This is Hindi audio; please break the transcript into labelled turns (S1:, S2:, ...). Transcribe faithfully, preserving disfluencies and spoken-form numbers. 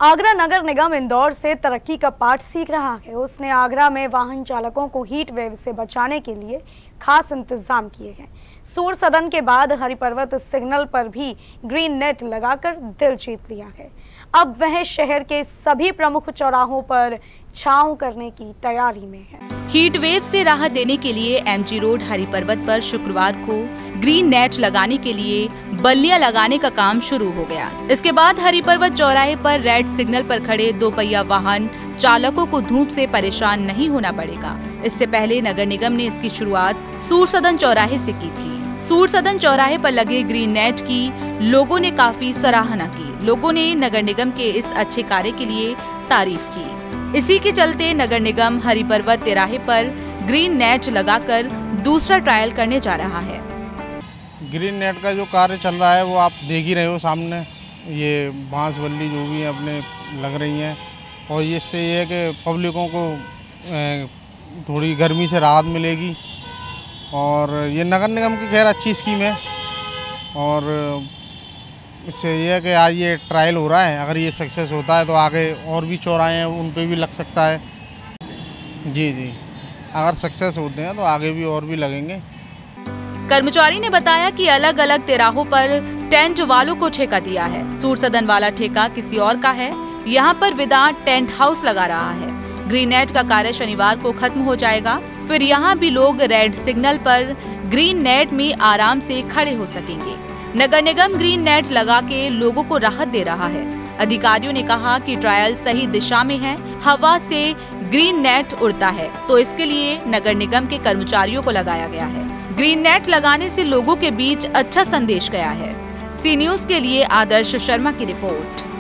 S1: आगरा नगर निगम इंदौर से तरक्की का पाठ सीख रहा है। उसने आगरा में वाहन चालकों को हीट वेव से बचाने के लिए खास इंतजाम किए हैं। सूर सदन के बाद हरिपर्वत सिग्नल पर भी ग्रीन नेट लगाकर दिल जीत लिया है। अब वह शहर के सभी प्रमुख चौराहों पर छांव करने की तैयारी में है।
S2: हीट वेव से राहत देने के लिए एमजी रोड हरिपर्वत पर शुक्रवार को ग्रीन नेट लगाने के लिए बल्लियां लगाने का काम शुरू हो गया। इसके बाद हरिपर्वत चौराहे पर रेड सिग्नल पर खड़े दो पहिया वाहन चालकों को धूप से परेशान नहीं होना पड़ेगा। इससे पहले नगर निगम ने इसकी शुरुआत सूर सदन चौराहे से की थी। सूर सदन चौराहे पर लगे ग्रीन नेट की लोगों ने काफी सराहना की। लोगों ने नगर निगम के इस अच्छे कार्य के लिए तारीफ की। इसी के चलते नगर निगम हरिपर्वत तिराहे पर ग्रीन नेट लगाकर दूसरा ट्रायल करने जा रहा है।
S3: ग्रीन नेट का जो कार्य चल रहा है वो आप देख ही रहे हो सामने, ये बांस बल्ली जो भी है अपने लग रही हैं और इससे ये है कि पब्लिकों को थोड़ी गर्मी से राहत मिलेगी और ये नगर निगम की खैर अच्छी स्कीम है और इससे ये है कि आज ये ट्रायल हो रहा है। अगर ये सक्सेस होता है तो आगे और भी चौराहे हैं उन पे भी लग सकता है। जी जी अगर सक्सेस होते हैं तो आगे भी और भी लगेंगे।
S2: कर्मचारी ने बताया कि अलग अलग तिराहों पर टेंट वालों को ठेका दिया है। सूर सदन वाला ठेका किसी और का है। यहाँ पर विदांत टेंट हाउस लगा रहा है। ग्रीन नेट का कार्य शनिवार को खत्म हो जाएगा। फिर यहाँ भी लोग रेड सिग्नल पर ग्रीन नेट में आराम से खड़े हो सकेंगे। नगर निगम ग्रीन नेट लगा के लोगों को राहत दे रहा है। अधिकारियों ने कहा कि ट्रायल सही दिशा में है। हवा से ग्रीन नेट उड़ता है तो इसके लिए नगर निगम के कर्मचारियों को लगाया गया है। ग्रीन नेट लगाने से लोगों के बीच अच्छा संदेश गया है। सी न्यूज़ के लिए आदर्श शर्मा की रिपोर्ट।